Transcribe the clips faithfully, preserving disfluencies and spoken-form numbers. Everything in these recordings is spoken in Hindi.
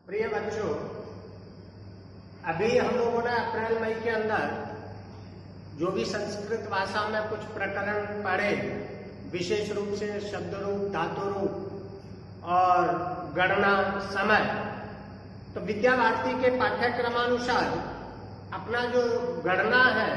प्रिय बच्चों, अभी हम लोगों ने अप्रैल मई के अंदर जो भी संस्कृत भाषा में कुछ प्रकरण पढ़े, विशेष रूप से शब्द रूप, धातु रूप और गणना, समय, तो विद्या भारती के पाठ्यक्रमानुसार अपना जो गणना है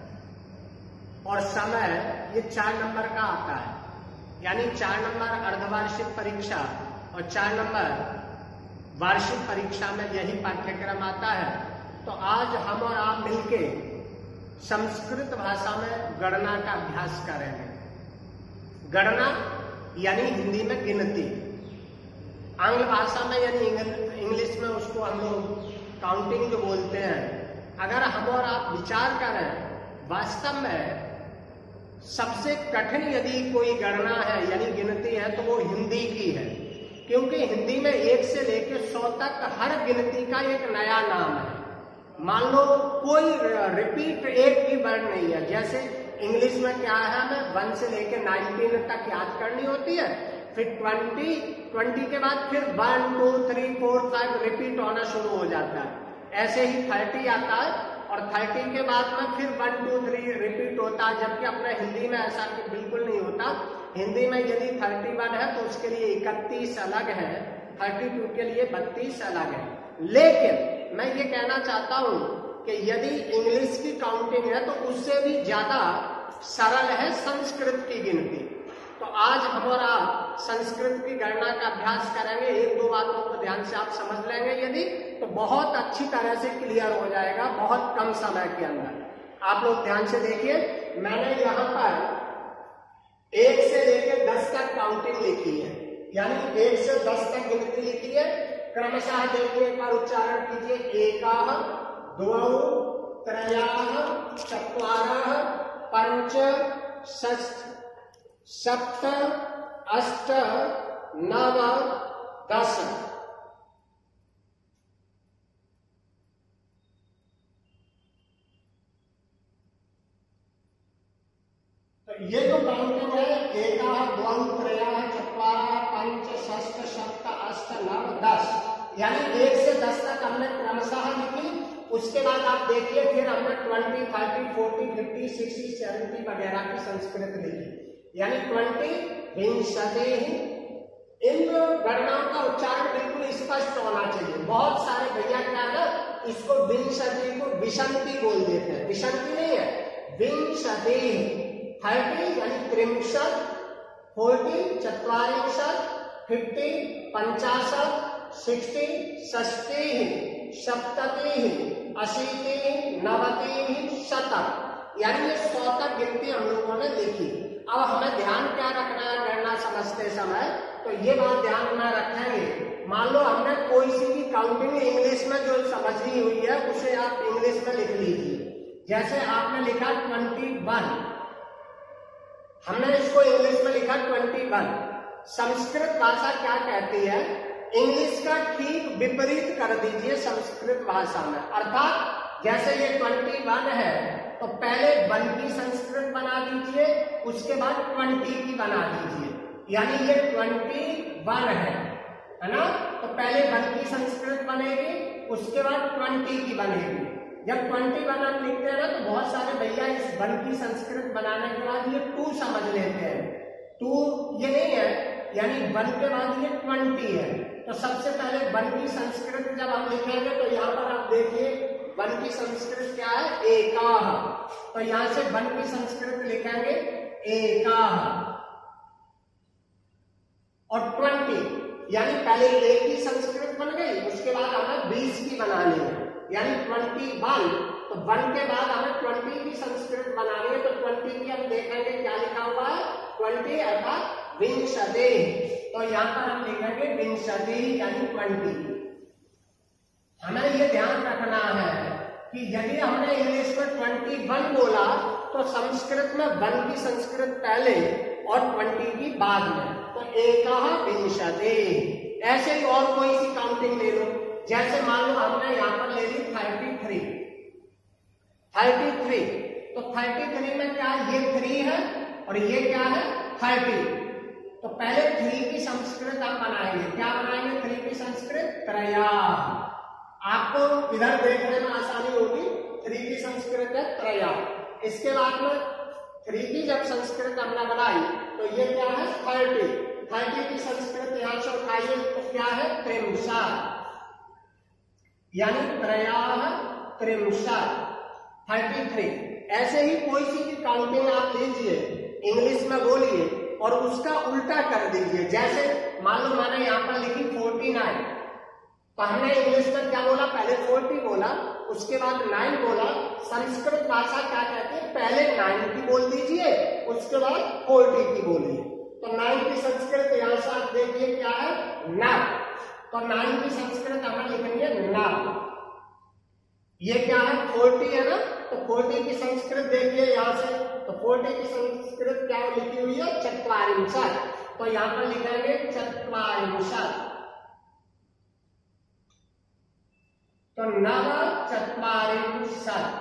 और समय ये चार नंबर का आता है। यानी चार नंबर अर्धवार्षिक परीक्षा और चार नंबर वार्षिक परीक्षा में यही पाठ्यक्रम आता है। तो आज हम और आप मिलके संस्कृत भाषा में गणना का अभ्यास करेंगे। गणना यानी हिंदी में गिनती, आंग्ल भाषा में यानी इंग्लिश में उसको हम लोग काउंटिंग जो बोलते हैं। अगर हम और आप विचार करें, वास्तव में सबसे कठिन यदि कोई गणना है यानी गिनती है तो वो हिंदी की है, क्योंकि हिंदी में एक से लेकर सौ तक हर गिनती का एक नया नाम है। मान लो कोई रिपीट एक भी वर्ड नहीं है। जैसे इंग्लिश में क्या है, हमें वन से लेकर नाइनटीन तक याद करनी होती है, फिर ट्वेंटी, ट्वेंटी के बाद फिर one two three four five repeat होना शुरू हो जाता है। ऐसे ही थर्टी आता है और थर्टी के बाद में फिर वन टू थ्री रिपीट होता है, जबकि अपने हिंदी में ऐसा बिल्कुल नहीं होता। हिंदी में यदि थर्टी वन है तो उसके लिए इकतीस अलग है, थर्टी टू के लिए बत्तीस अलग है। लेकिन मैं ये कहना चाहता हूं कि यदि इंग्लिश की काउंटिंग है तो उससे भी ज्यादा सरल है संस्कृत की गिनती। तो आज हम और आप संस्कृत की गणना का अभ्यास करेंगे। एक दो बातों को ध्यान से आप समझ लेंगे यदि, तो बहुत अच्छी तरह से क्लियर हो जाएगा बहुत कम समय के अंदर। आप लोग ध्यान से देखिए, मैंने यहाँ पर एक से लेकर दस तक काउंटिंग लिखी है, यानी एक से दस तक गिनती लिखी है। क्रमशः देखिए, एक बार उच्चारण कीजिए। एकाः, द्वौ, त्रयः, चत्वारः, पंच, षष्ठ, सप्त, अष्ट, नव, दस। तो ये जो काउंटिंग है, एकाः, द्वौ, त्रयः, चत्वारः, पंच, षष्ठ, सप्त, अष्ट, नव, दस, यानी एक से दस तक हमने क्रमशः लिखी। उसके बाद आप देखिए फिर हमने twenty, thirty, forty, fifty, sixty, seventy वगैरह की संस्कृत लिखी, यानी ट्वेंटी, विंशतिः। इन गणनाओं का उच्चारण बिल्कुल स्पष्ट होना चाहिए। बहुत सारे भैया क्या है, इसको विंशति को विशंति बोल देते हैं। विशंति नहीं है, विंशतिः। थर्टी यानी त्रिंशत्, फोर्टी चत्वारिंशत्, फिफ्टी पंचाशत्, सिक्सटी षष्टिः, सप्ततिः, अशीतिः, नवतिः, शतम्, यानी ये सौ तक गिनती हम लोगों ने लिखी। अब हमें ध्यान क्या रखना है गणना समझते समय, तो ये बात ध्यान में रखेंगे। मान लो हमने कोई सी भी काउंटिंग इंग्लिश में जो समझी हुई है उसे आप इंग्लिश में लिख लीजिए। जैसे आपने लिखा ट्वेंटी वन, हमने इसको इंग्लिश में लिखा ट्वेंटी वन। संस्कृत भाषा क्या कहती है, इंग्लिश का ठीक विपरीत कर दीजिए संस्कृत भाषा में। अर्थात जैसे ये ट्वेंटी वन है तो पहले वन की संस्कृत बना दीजिए, उसके बाद ट्वेंटी की बना दीजिए। यानी ये ट्वेंटी वन है, है ना, तो पहले वन की संस्कृत बनेगी, उसके बाद ट्वेंटी की बनेगी। जब ट्वेंटी वन हम लिखते हैं ना तो बहुत सारे भैया इस वन की संस्कृत बनाने के बाद ये टू समझ लेते हैं। टू ये नहीं है, यानी वन के बाद ये ट्वेंटी है। तो सबसे पहले वन की संस्कृत जब हम लिखेंगे तो यहाँ पर आप देखिए वन की संस्कृत क्या है, एकाः। तो यहां से वन की संस्कृत लिखेंगे एकाः। और ट्वेंटी यानी पहले एक की संस्कृत बन गई, उसके बाद हमें बीस की बनानी है, यानी ट्वेंटी वन। तो वन के बाद हमें ट्वेंटी की संस्कृत बनानी है, तो ट्वेंटी की हम देखेंगे क्या लिखा हुआ है, ट्वेंटी अर्थात विंशतिः। तो यहाँ पर हम लिखेंगे विंशतिः यानी ट्वेंटी। हमें ये ध्यान रखना है कि यदि हमने इंग्लिश में ट्वेंटी वन बोला तो संस्कृत में वन की संस्कृत पहले और ट्वेंटी की बाद में, तो एकाः विंशतिः। ऐसे ही और कोई सी काउंटिंग ले लो। जैसे मान लो हमने यहाँ पर ले ली थर्टी थ्री, थर्टी थ्री, तो थर्टी थ्री में क्या है, ये थ्री है और ये क्या है थर्टी। तो पहले थ्री की संस्कृत हम बनाएंगे। क्या बनाएंगे? थ्री पी संस्कृत त्रया। आपको इधर देखने में आसानी होगी, थ्री पी संस्कृत है त्रया। इसके बाद में थ्री पी जब संस्कृत हमने बनाई तो ये क्या है? थर्टी। थर्टी की संस्कृत यहां से उठाइए तो क्या है? त्रिंशा, यानी त्रया त्रिंशा, थर्टी थ्री। ऐसे ही कोई सी भी काउंटिंग आप लीजिए, इंग्लिश में बोलिए और उसका उल्टा कर दीजिए। जैसे मान लो मैंने यहाँ पर लिखी फोर्टी नाइन, तो हमने इंग्लिश में क्या बोला? पहले फोर्टी बोला, उसके बाद नाइन बोला। संस्कृत भाषा क्या कहती है? पहले नाइन की बोल दीजिए, उसके बाद फोर्टी की बोलिए। तो नाइन की संस्कृत यहां से आप देखिए क्या है? नव। तो नाइन की संस्कृत हमें लिखनी है नव। ये क्या है? फोर्टी है ना, तो फोर्टी की संस्कृत देखिए यहां से, तो फोर्टी की संस्कृत क्या लिखी हुई है? चत्वारिंशत्। तो यहां पर लिखेंगे चत्वारिंशत्। तो नव चत्वारिंशत्,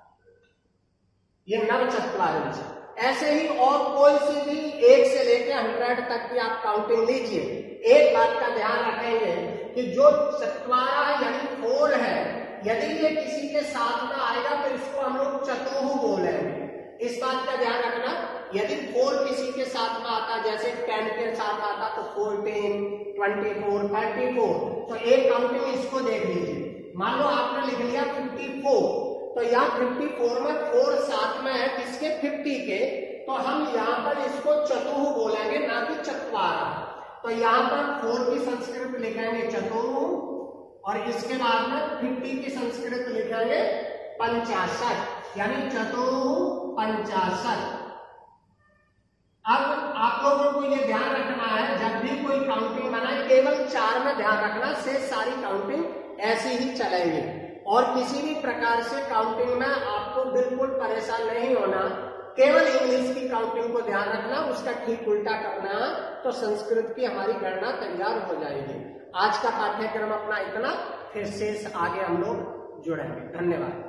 ये नव चत्वारिंशत्। ऐसे ही और कोई सी भी एक से लेकर हंड्रेड तक की आप काउंटिंग लीजिए। एक बात का ध्यान रखेंगे कि जो चत्वारा यानी फोर है, यदि ये किसी के साथ में आएगा तो इसको हम लोग चतुर्भु बोलेंगे। इस बात का ध्यान रखना। यदि फोर किसी के साथ में आता, जैसे टेन के साथ आता तो fourteen, twenty four, thirty four, तो एक काउंटिंग इसको देख लीजिए। मान लो आपने लिख लिया फिफ्टी फोर, तो यहाँ फिफ्टी फोर में फोर साथ में है किसके? फिफ्टी के, तो हम यहाँ पर इसको चतुर्भु बोलेंगे, ना कि चत्वारा। तो यहाँ पर फोर की संस्कृत लिखेंगे चतुर्भु और इसके बाद में फिफ्टी की संस्कृत लिखेंगे पंचाशत, यानी चतुर्भु पंचाशत। अब आप लोगों को ये ध्यान रखना है, जब भी कोई काउंटिंग बनाए केवल चार में ध्यान रखना, से सारी काउंटिंग ऐसी ही चलेगी। और किसी भी प्रकार से काउंटिंग में आपको बिल्कुल परेशान नहीं होना, केवल इंग्लिश की काउंटिंग को ध्यान रखना, उसका ठीक उल्टा करना, तो संस्कृत की हमारी गणना तैयार हो जाएगी। आज का पाठ्यक्रम अपना इतना, फिर शेष आगे हम लोग जुड़ेंगे। धन्यवाद।